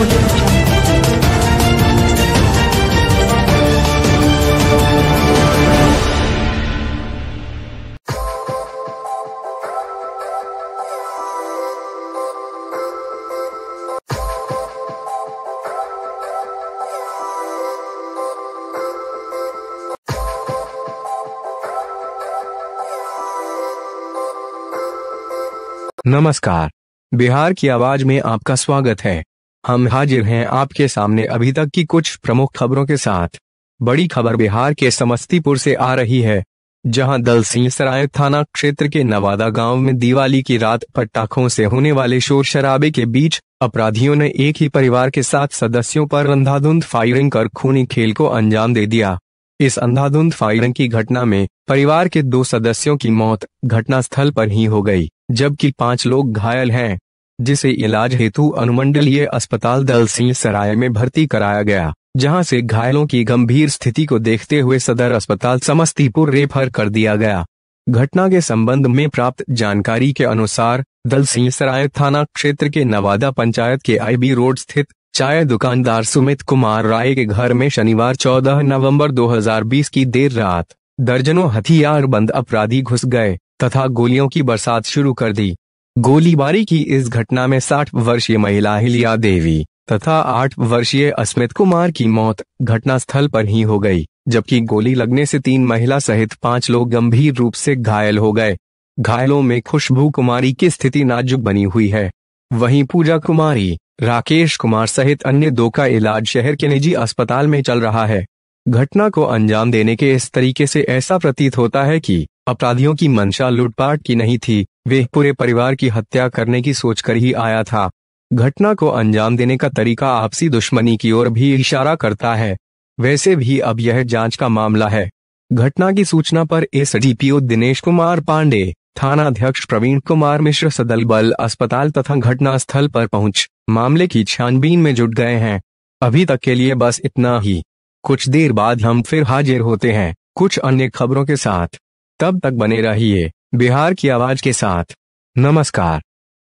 नमस्कार। बिहार की आवाज में आपका स्वागत है। हम हाजिर हैं आपके सामने अभी तक की कुछ प्रमुख खबरों के साथ। बड़ी खबर बिहार के समस्तीपुर से आ रही है, जहां दलसिंहसराय थाना क्षेत्र के नवादा गांव में दिवाली की रात पटाखों से होने वाले शोर शराबे के बीच अपराधियों ने एक ही परिवार के 7 सदस्यों पर अंधाधुंध फायरिंग कर खूनी खेल को अंजाम दे दिया। इस अंधाधुंध फायरिंग की घटना में परिवार के 2 सदस्यों की मौत घटनास्थल पर ही हो गई, जबकि 5 लोग घायल हैं, जिसे इलाज हेतु अनुमंडलीय अस्पताल दलसिंहसराय में भर्ती कराया गया, जहां से घायलों की गंभीर स्थिति को देखते हुए सदर अस्पताल समस्तीपुर रेफर कर दिया गया। घटना के संबंध में प्राप्त जानकारी के अनुसार दलसिंहसराय थाना क्षेत्र के नवादा पंचायत के आईबी रोड स्थित चाय दुकानदार सुमित कुमार राय के घर में शनिवार 14 नवंबर 2020 की देर रात दर्जनों हथियारबंद अपराधी घुस गए तथा गोलियों की बरसात शुरू कर दी। गोलीबारी की इस घटना में 60 वर्षीय महिला हिलिया देवी तथा 8 वर्षीय अस्मित कुमार की मौत घटनास्थल पर ही हो गई, जबकि गोली लगने से 3 महिला सहित 5 लोग गंभीर रूप से घायल हो गए। घायलों में खुशबू कुमारी की स्थिति नाजुक बनी हुई है, वहीं पूजा कुमारी, राकेश कुमार सहित अन्य 2 का इलाज शहर के निजी अस्पताल में चल रहा है। घटना को अंजाम देने के इस तरीके से ऐसा प्रतीत होता है कि अपराधियों की मंशा लूटपाट की नहीं थी, वे पूरे परिवार की हत्या करने की सोचकर ही आया था। घटना को अंजाम देने का तरीका आपसी दुश्मनी की ओर भी इशारा करता है। वैसे भी अब यह जांच का मामला है। घटना की सूचना पर एसडीपीओ दिनेश कुमार पांडे, थानाध्यक्ष प्रवीण कुमार मिश्र सदल बल अस्पताल तथा घटनास्थल पर पहुंच मामले की छानबीन में जुट गए हैं। अभी तक के लिए बस इतना ही। कुछ देर बाद हम फिर हाजिर होते हैं कुछ अन्य खबरों के साथ। तब तक बने रहिए बिहार की आवाज के साथ। नमस्कार।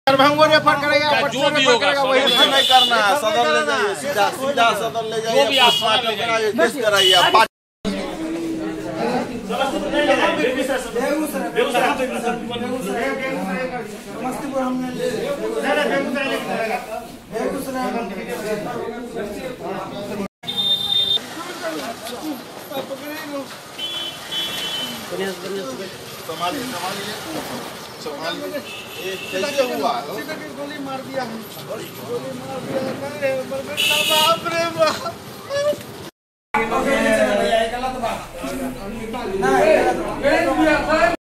जो भी होगा वही नहीं करना, सदर ले जाइए, सीधा सदर ले जाइए, केस कराइए। कैसे हुआ? गोली मार दिया है, गोली मार दिया।